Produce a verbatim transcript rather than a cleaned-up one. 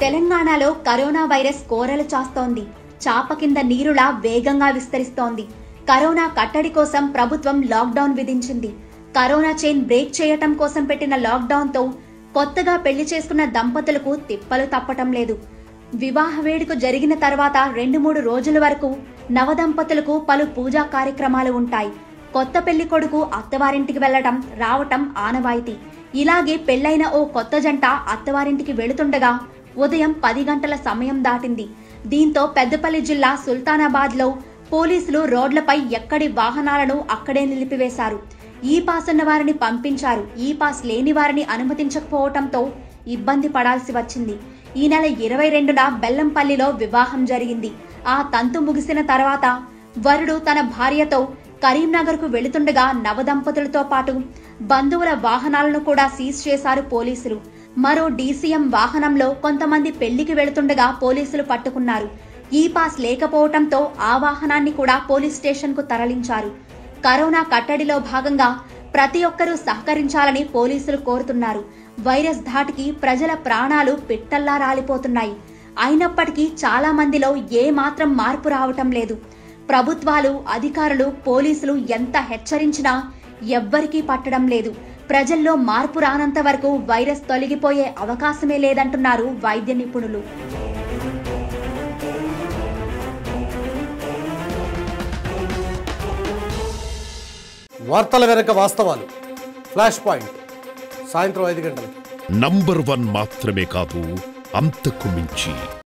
తెలంగాణలో corona virus కోరలు చాస్తోంది. చాప కింద నీరులా వేగంగా విస్తరిస్తోంది. కరోనా కట్టడి కోసం ప్రభుత్వం లాక్డౌన్ విధించింది. కరోనా చైన్ బ్రేక్ చేయటం కోసం పెట్టిన లాక్డౌన్ తో కొత్తగా పెళ్లి చేసుకున్న దంపతులకు తిప్పలు తప్పటం లేదు. వివాహ వేడుక జరిగిన తర్వాత రెండు మూడు రోజుల వరకు నవదంపతులకు పలు పూజా కార్యక్రమాలు ఉంటాయి. కొత్త పెళ్లి కొడుకు అత్తవారింటికి వెళ్లటం రావటం ఆనవాయితీ. ఇలాగే పెళ్లైన ఓ కొత్త జంట అత్తవారింటికి వెళుతుండగా ఉదయం పది గంటల సమయం దాటింది. దీంతో పెద్దపల్లి జిల్లా సుల్తానాబాద్ లో పోలీసులు రోడ్లపై ఎక్కడి వాహనాలను అక్కడే నిలిపివేశారు. ఈ పాస్ ఉన్న వారిని పంపించారు. ఈ పాస్ లేని వారిని అనుమతించకపోవటంతో ఇబ్బంది పడాల్సి వచ్చింది. ఈ నెల ఇరవై రెండున బెల్లంపల్లిలో వివాహం జరిగింది. ఆ తంతు ముగిసిన తర్వాత వరుడు తన భార్యతో కరీంనగర్ కు వెళుతుండగా నవదంపతులతో పాటు బంధువుల వాహనాలను కూడా సీజ్ చేశారు పోలీసులు. మరో డీసీఎం వాహనంలో కొంతమంది పెళ్లికి వెళుతుండగా పోలీసులు పట్టుకున్నారు. ఈ పాస్ లేకపోవటంతో ఆ వాహనాన్ని కూడా పోలీస్ స్టేషన్ కు తరలించారు. కరోనా కట్టడిలో భాగంగా ప్రతి ఒక్కరూ సహకరించాలని పోలీసులు కోరుతున్నారు. వైరస్ ధాటికి ప్రజల ప్రాణాలు పిట్టల్లా రాలిపోతున్నాయి. అయినప్పటికీ చాలా మందిలో ఏ మాత్రం మార్పు రావటం లేదు. ప్రభుత్వాలు, అధికారులు, పోలీసులు ఎంత హెచ్చరించినా ఎవ్వరికీ పట్టడం లేదు. ప్రజల్లో మార్పు రానంత వరకు వైరస్ తొలగిపోయే అవకాశమే లేదంటున్నారు వైద్య నిపుణులు. వార్తల వెనక వాస్తవాలు. ఫ్లాష్ పాయింట్ సాయంత్రం ఐదు గంటలకు. నంబర్ వన్ మాత్రమే కాదు, అంతకు మించి.